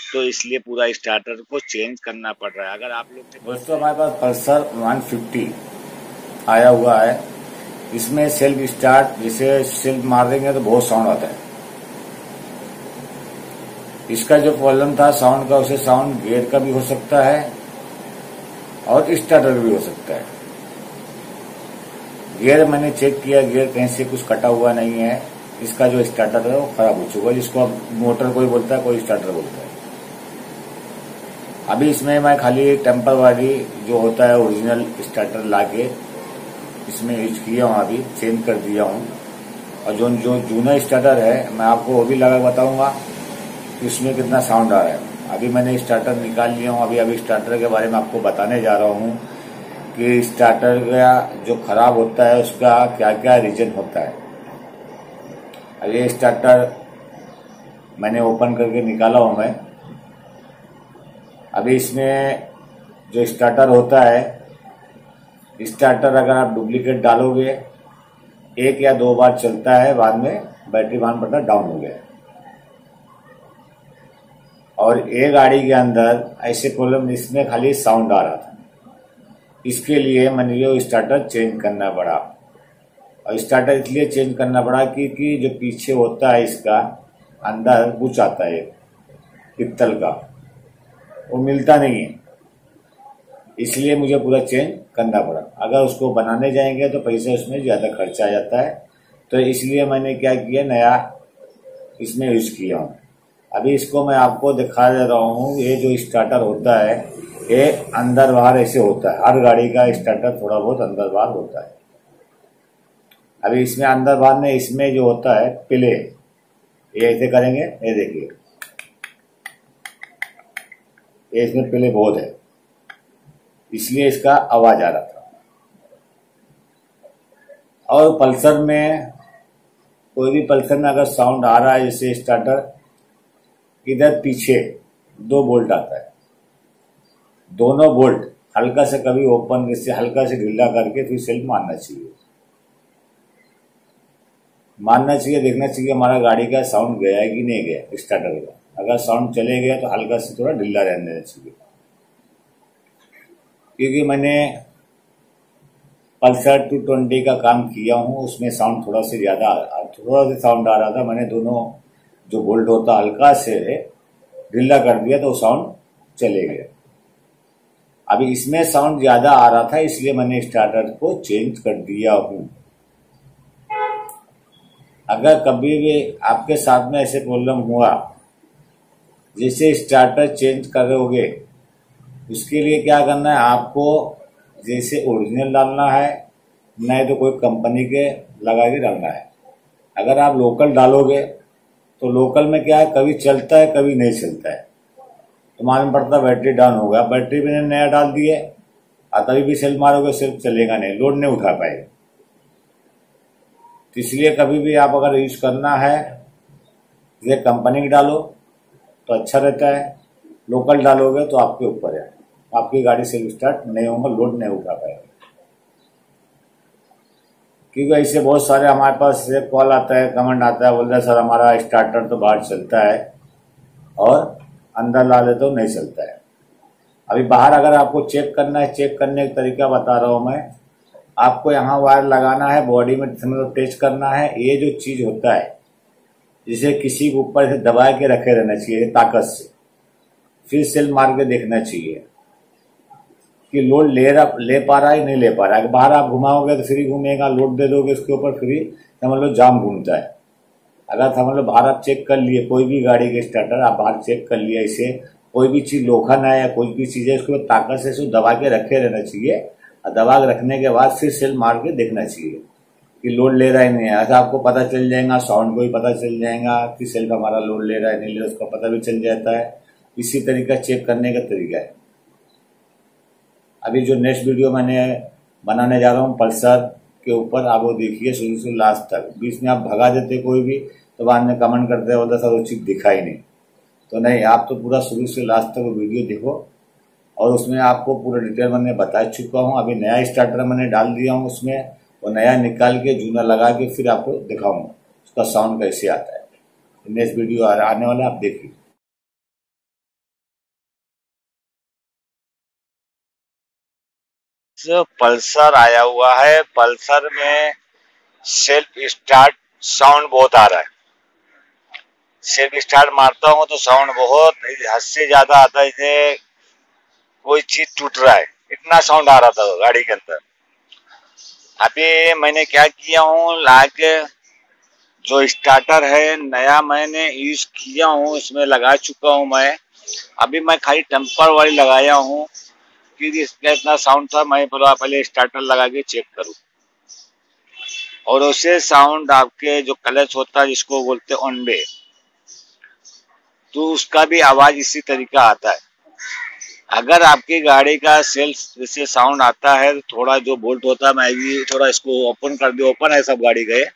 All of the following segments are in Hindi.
तो इसलिए पूरा स्टार्टर को चेंज करना पड़ रहा है। अगर आप लोग दोस्तों हमारे पास पल्सर 150 आया हुआ है। इसमें सेल्फ स्टार्ट जैसे सेल्फ मार देंगे तो बहुत साउंड आता है। इसका जो प्रॉब्लम था साउंड का, उसे साउंड गियर का भी हो सकता है और स्टार्टर का भी हो सकता है। गियर मैंने चेक किया, गियर कहीं से कुछ कटा हुआ नहीं है। इसका जो स्टार्टर है वो खराब हो चुका है, जिसको अब मोटर कोई बोलता है, कोई स्टार्टर बोलता है। अभी इसमें मैं खाली टेम्परवारी जो होता है ओरिजिनल स्टार्टर लाके इसमें यूज किया हूँ, अभी चेंज कर दिया हूँ। और जो जो जूना स्टार्टर है मैं आपको वो भी लगा बताऊंगा कि उसमें कितना साउंड आ रहा है। अभी मैंने स्टार्टर निकाल लिया हूँ। अभी स्टार्टर के बारे में आपको बताने जा रहा हूँ कि स्टार्टर का जो खराब होता है उसका क्या क्या रीजन होता है। अब ये स्टार्टर मैंने ओपन करके निकाला हूँ मैं। अभी इसमें जो स्टार्टर होता है, स्टार्टर अगर आप डुप्लीकेट डालोगे 1 या 2 बार चलता है, बाद में बैटरी मान पड़ता डाउन हो गया। और ये गाड़ी के अंदर ऐसे प्रॉब्लम, इसमें खाली साउंड आ रहा था। इसके लिए मैंने ये स्टार्टर चेंज करना पड़ा। और स्टार्टर इसलिए चेंज करना पड़ा क्योंकि जो पीछे होता है इसका अंदर बुच आता है पित्तल का, वो मिलता नहीं है, इसलिए मुझे पूरा चेंज करना पड़ा। अगर उसको बनाने जाएंगे तो पैसे उसमें ज़्यादा खर्चा आ जाता है, तो इसलिए मैंने क्या किया, नया इसमें यूज किया हूँ। अभी इसको मैं आपको दिखा दे रहा हूँ। ये जो स्टार्टर होता है ये अंदर बाहर ऐसे होता है। हर गाड़ी का स्टार्टर थोड़ा बहुत अंदर बाहर होता है। अभी इसमें अंदर बाहर में, इसमें जो होता है प्ले, ये ऐसे करेंगे, ये देखिए, ये इसमें प्ले बहुत है, इसलिए इसका आवाज आ रहा था। और पल्सर में, कोई भी पल्सर में अगर साउंड आ रहा है, जैसे स्टार्टर, इधर पीछे 2 बोल्ट आता है। दोनों बोल्ट हल्का से कभी ओपन, जैसे हल्का से ढीला करके फिर सेल्फ मारना चाहिए। देखना चाहिए हमारा गाड़ी का साउंड गया है कि नहीं गया स्टार्टर का। अगर साउंड चले गया तो हल्का से थोड़ा ढीला रहने देना चाहिए। क्योंकि मैंने पल्सर 220 का काम किया हूँ, उसमें साउंड थोड़ा सा साउंड आ रहा था। मैंने दोनों जो बोल्ट होता हल्का से ढीला कर दिया तो साउंड चले गया। अभी इसमें साउंड ज्यादा आ रहा था, इसलिए मैंने स्टार्टर को चेंज कर दिया हूँ। अगर कभी भी आपके साथ में ऐसे प्रॉब्लम हुआ, जैसे स्टार्टर चेंज करोगे, उसके लिए क्या करना है आपको, जैसे ओरिजिनल डालना है, नहीं तो कोई कंपनी के लगा के डालना है। अगर आप लोकल डालोगे तो लोकल में क्या है, कभी चलता है कभी नहीं चलता है, तो मालूम पड़ता बैटरी डाउन हो गया। बैटरी भी नया डाल दिए और तभी भी सेल्फ मारोगे, सेल्फ चलेगा नहीं, लोड नहीं उठा पाएगा। तो इसलिए कभी भी आप अगर यूज करना है, जैसे कंपनी की डालो तो अच्छा रहता है, लोकल डालोगे तो आपके ऊपर है, आपकी गाड़ी सेल्फ स्टार्ट नहीं होगा, लोड नहीं उठा पाएगा। क्योंकि ऐसे बहुत सारे हमारे पास कॉल आता है, कमेंट आता है, बोलता है सर हमारा स्टार्टर तो बाहर चलता है और अंदर ला दे तो नहीं चलता है। अभी बाहर अगर आपको चेक करना है, चेक करने का तरीका बता रहा हूं मैं आपको। यहाँ वायर लगाना है, बॉडी में टेस्ट करना है। ये जो चीज होता है, जिसे किसी के ऊपर से दबा के रखे रहना चाहिए ताकत से, फिर सेल मार के देखना चाहिए कि लोड ले पा रहा है नहीं ले पा रहा है। बाहर आप घुमाओगे तो फ्री घूमेगा, लोड दे दोगे उसके ऊपर फ्री, समझ लो जाम घूमता है। अगर समझ लो बाहर आप चेक कर लिए, कोई भी गाड़ी के स्टार्टर आप बाहर चेक कर लिया, इसे कोई भी चीज लोखंड है या कोई भी चीज है, उसको ताकत से दबा के रखे रहना चाहिए। और दबा के रखने के बाद फिर सेल मार के देखना चाहिए कि लोड ले रहा है नहीं है। ऐसा आपको पता चल जाएगा, साउंड को भी पता चल जाएगा कि सेल्फ हमारा लोड ले रहा है नहीं ले रहा है, उसका पता भी चल जाता है। इसी तरीका चेक करने का तरीका है। अभी जो नेक्स्ट वीडियो मैंने बनाने जा रहा हूँ पल्सर के ऊपर, आप वो देखिए शुरू से लास्ट तक। बीच में आप भगा देते कोई भी तो बाद में कमेंट करते बोलते सर वो चीज दिखा ही नहीं। तो नहीं, आप तो पूरा शुरू से लास्ट तक वो वीडियो देखो, और उसमें आपको पूरा डिटेल मैंने बता चुका हूँ। अभी नया स्टार्टर मैंने डाल दिया हूँ उसमें, और नया निकाल के जूना लगा के फिर आपको दिखाऊंगा उसका साउंड कैसे आता है। नेक्स्ट वीडियो आने वाला, आप देखिए। पल्सर आया हुआ है। पल्सर में सेल्फ स्टार्ट साउंड बहुत आ रहा है। सेल्फ स्टार्ट मारता हूँ तो साउंड बहुत हद से ज्यादा आता है, जैसे कोई चीज टूट रहा है, इतना साउंड आ रहा था गाड़ी के अंदर। अभी मैंने क्या किया हूँ, लाके जो स्टार्टर है नया मैंने यूज किया हूँ, इसमें लगा चुका हूँ मैं। अभी मैं खाली टेम्पर वाली लगाया हूँ क्योंकि इसका इतना साउंड था, मैं बोला पहले स्टार्टर लगा के चेक करूँ। और उससे साउंड आपके जो क्लच होता है जिसको बोलते हैं ऑन बे, तो उसका भी आवाज इसी तरीका आता है। अगर आपकी गाड़ी का सेल्फ जैसे साउंड आता है तो थोड़ा जो बोल्ट होता है, मैं भी थोड़ा इसको ओपन कर दिया। ओपन है सब गाड़ी का,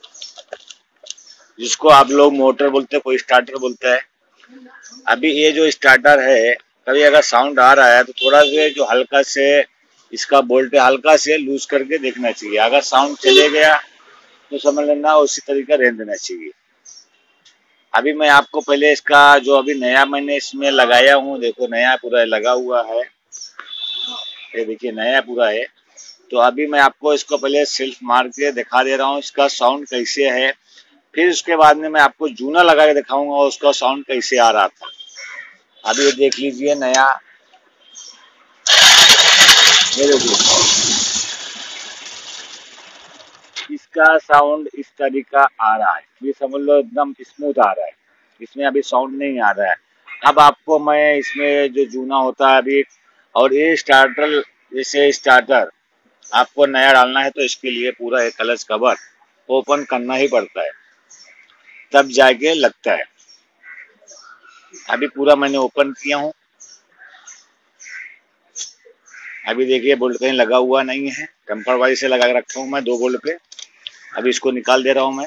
जिसको आप लोग मोटर बोलते हैं, कोई स्टार्टर बोलता है। अभी ये जो स्टार्टर है, कभी अगर साउंड आ रहा है तो थोड़ा से जो हल्का से इसका बोल्ट हल्का से लूज करके देखना चाहिए। अगर साउंड चले गया तो समझ लेना उसी तरीका रहने देना चाहिए। अभी मैं आपको पहले इसका जो अभी नया मैंने इसमें लगाया हूँ, देखो नया पूरा लगा हुआ है, ये देखिए नया पूरा है। तो अभी मैं आपको इसको पहले सेल्फ मार के दिखा दे रहा हूँ इसका साउंड कैसे है। फिर उसके बाद में मैं आपको जूना लगा के दिखाऊंगा उसका साउंड कैसे आ रहा था। अभी ये देख लीजिए नया, ये देखिए इसका साउंड इस तरीका आ रहा है। ये समझ लो एकदम स्मूथ आ रहा है, इसमें अभी साउंड नहीं आ रहा है। अब आपको मैं इसमें जो जूना होता है अभी, और ये स्टार्टर, जैसे स्टार्टर आपको नया डालना है तो इसके लिए पूरा एक क्लच कवर ओपन करना ही पड़ता है, तब जाके लगता है। अभी पूरा मैंने ओपन किया हूँ। अभी देखिए बोल्ट कहीं लगा हुआ नहीं है, टेम्पर वाइज से लगा के रखा हूँ मैं 2 बोल्ट पे। अभी इसको निकाल दे रहा हूँ मैं।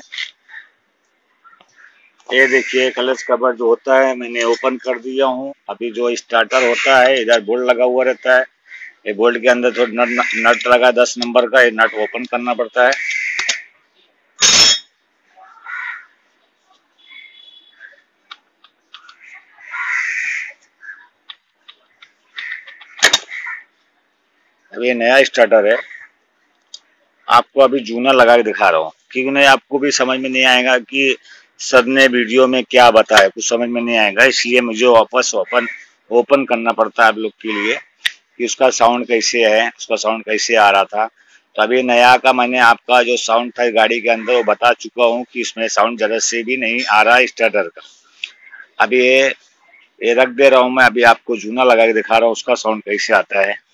ये देखिए क्लच कवर जो होता है मैंने ओपन कर दिया हूँ। अभी जो स्टार्टर होता है इधर बोल्ट लगा हुआ रहता है, ये बोल्ट के अंदर थोड़ा नट लगा 10 नंबर का, ये नट ओपन करना पड़ता है। अभी ये नया स्टार्टर है, आपको अभी जूना लगा के दिखा रहा हूँ क्योंकि नहीं आपको भी समझ में नहीं आएगा कि सर ने वीडियो में क्या बताया, कुछ समझ में नहीं आएगा। इसलिए मुझे वापस ओपन करना पड़ता है आप लोग के लिए कि उसका साउंड कैसे है, उसका साउंड कैसे आ रहा था। तो अभी नया का मैंने आपका जो साउंड था गाड़ी के अंदर वो बता चुका हूँ कि इसमें साउंड जरा से भी नहीं आ रहा है स्टार्टर का। अभी ये रख दे रहा हूँ मैं, अभी आपको जूना लगा के दिखा रहा हूँ उसका साउंड कैसे आता है।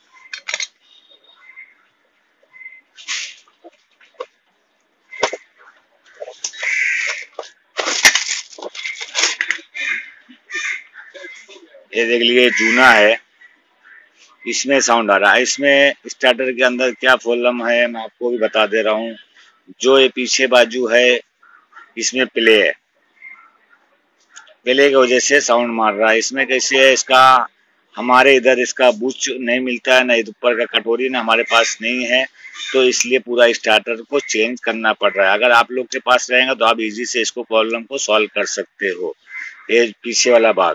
ये देख लीजिए जूना है, इसमें साउंड आ रहा है। इसमें स्टार्टर के अंदर क्या प्रॉब्लम है मैं आपको भी बता दे रहा हूँ। जो ये पीछे बाजू है इसमें प्ले है, प्ले की वजह से साउंड मार रहा है। इसमें कैसे है, इसका हमारे इधर इसका बुच नहीं मिलता है, ना ऊपर का कटोरी ना हमारे पास नहीं है, तो इसलिए पूरा स्टार्टर को चेंज करना पड़ रहा है। अगर आप लोग के पास रहेगा तो आप इजी से इसको प्रॉब्लम को सॉल्व कर सकते हो। ये पीछे वाला भाग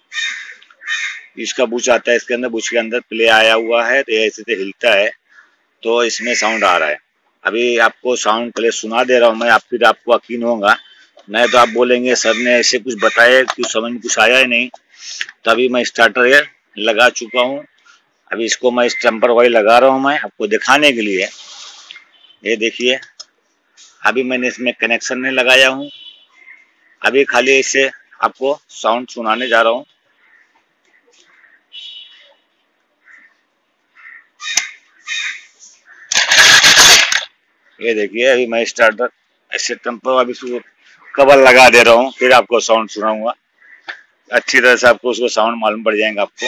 इसका बुच आता है, इसके अंदर बुच के अंदर प्ले आया हुआ है, तो ऐसे से हिलता है तो इसमें साउंड आ रहा है। अभी आपको साउंड पहले सुना दे रहा हूँ मैं, आप फिर आपको यकीन होगा, नहीं तो आप बोलेंगे सर ने ऐसे कुछ बताया कि समझ में कुछ आया ही नहीं। तभी मैं स्टार्टर ये लगा चुका हूँ। अभी इसको मैं इस टेम्पर वाइज लगा रहा हूँ मैं आपको दिखाने के लिए। ये देखिए अभी मैंने इसमें कनेक्शन नहीं लगाया हूँ, अभी खाली इससे आपको साउंड सुनाने जा रहा हूँ। ये देखिए अभी मैं स्टार्टर ऐसे टेम्पर अभी कवर लगा दे रहा हूँ, फिर आपको साउंड सुनाऊंगा। अच्छी तरह से आपको उसको साउंड मालूम पड़ जाएगा आपको।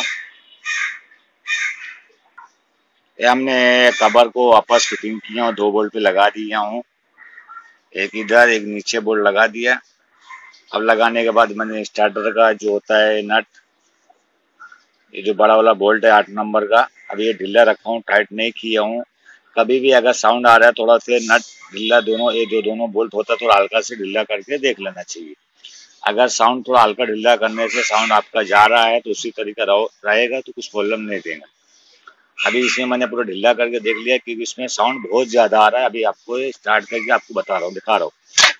ये हमने कवर को वापस फिटिंग किया हूँ, 2 बोल्ट पे लगा दिया हूँ, एक इधर एक नीचे बोल्ट लगा दिया। अब लगाने के बाद मैंने स्टार्टर का जो होता है नट, ये जो बड़ा वाला बोल्ट है 8 नंबर का, अभी ये ढीला रखा हूँ, टाइट नहीं किया हूँ। कभी भी अगर साउंड आ रहा है थोड़ा से नट ढीला, दोनों ये जो दोनों बोल्ट होता है थोड़ा हल्का से ढीला करके देख लेना चाहिए। अगर साउंड थोड़ा हल्का ढीला करने से साउंड आपका जा रहा है तो उसी तरीका रहेगा तो कुछ प्रॉब्लम नहीं देगा। अभी इसमें मैंने पूरा ढीला करके देख लिया क्योंकि इसमें साउंड बहुत ज्यादा आ रहा है। अभी आपको स्टार्ट करके आपको बता रहा हूँ, दिखा रहा हूँ।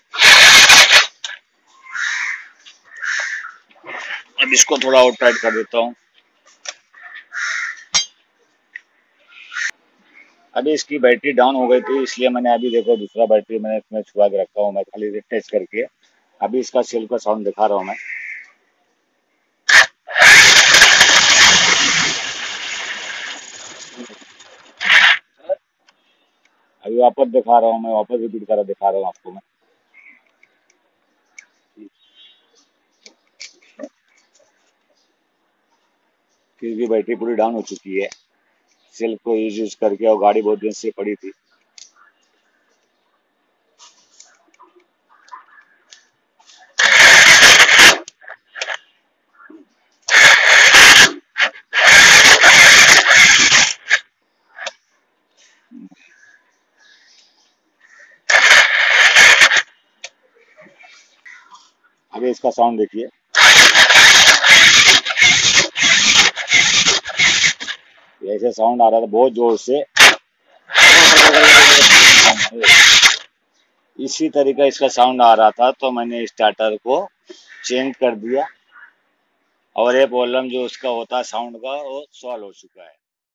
अब इसको थोड़ा और टाइट कर देता हूँ। अभी इसकी बैटरी डाउन हो गई थी, इसलिए मैंने अभी देखो दूसरा बैटरी मैंने इसमें छुपा के रखा हूँ, मैं खाली टेस्ट करके। अभी इसका सेल का साउंड दिखा रहा हूँ मैं। अभी वापस दिखा रहा हूँ मैं, वापस रिपीट कर दिखा रहा हूँ आपको मैं। क्योंकि बैटरी पूरी डाउन हो चुकी है सेल को यूज करके, और गाड़ी बहुत दिन से पड़ी थी। अभी इसका साउंड देखिए। ऐसे साउंड आ रहा था बहुत जोर से। इसी तरीका इसका साउंड आ रहा था, तो मैंने स्टार्टर को चेंज कर दिया और ये प्रॉब्लम जो उसका होता है साउंड का, वो सॉल्व हो चुका है।